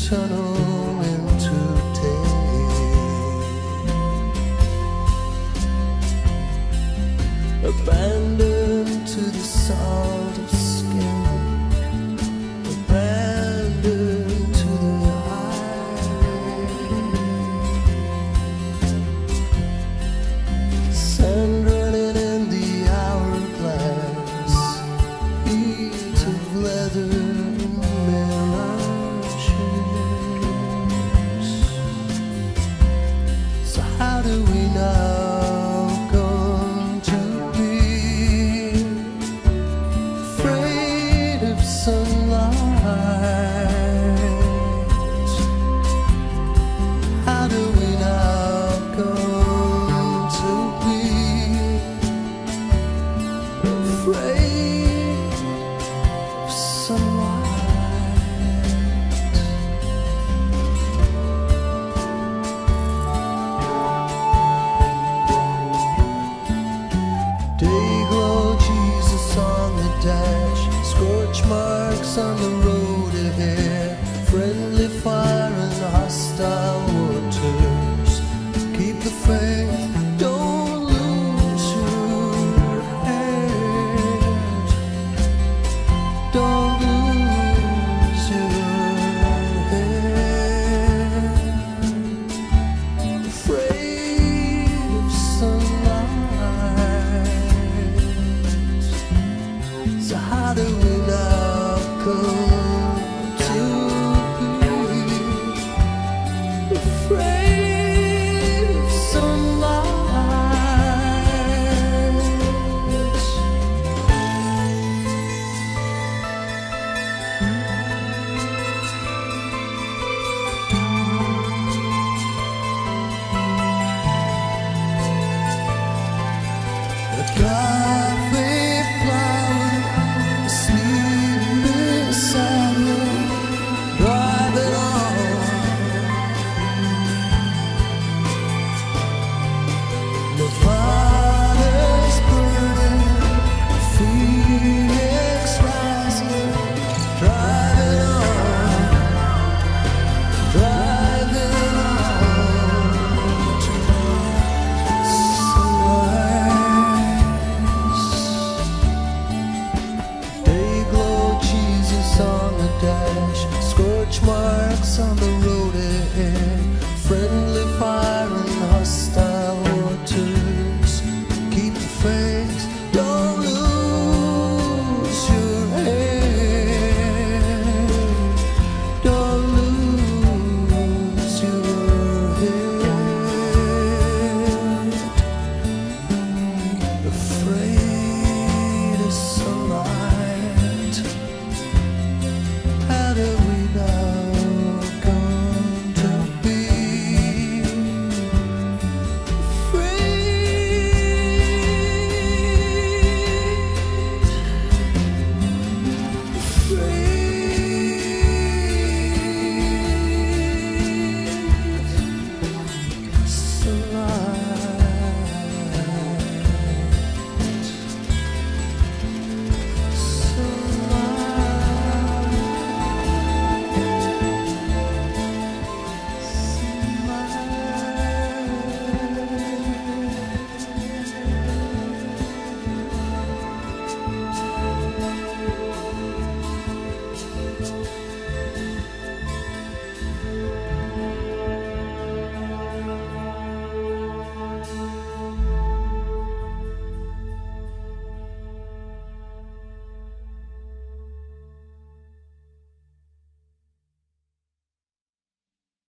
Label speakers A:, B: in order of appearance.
A: tunnel into day. Abandoned to the salt of skin, abandoned to the highway. Sand running in the hourglass, heat of leather and mirages. So how do we now come to be afraid of sunlight? How do we now come to be afraid of sunlight? Dayglow, Jesus on the dash, scorch marks on the road ahead, friendly fire and hostile waters. Keep the faith, don't lose your head. Don't lose your head. Afraid of sunlight. So how do we now come to be afraid of sunlight? A coffee flower asleep beside you, driving on. Nevada's burning, Phoenix rising, driving on, driving on to sunrise. Dayglow, Jesus on the dash, scorch marks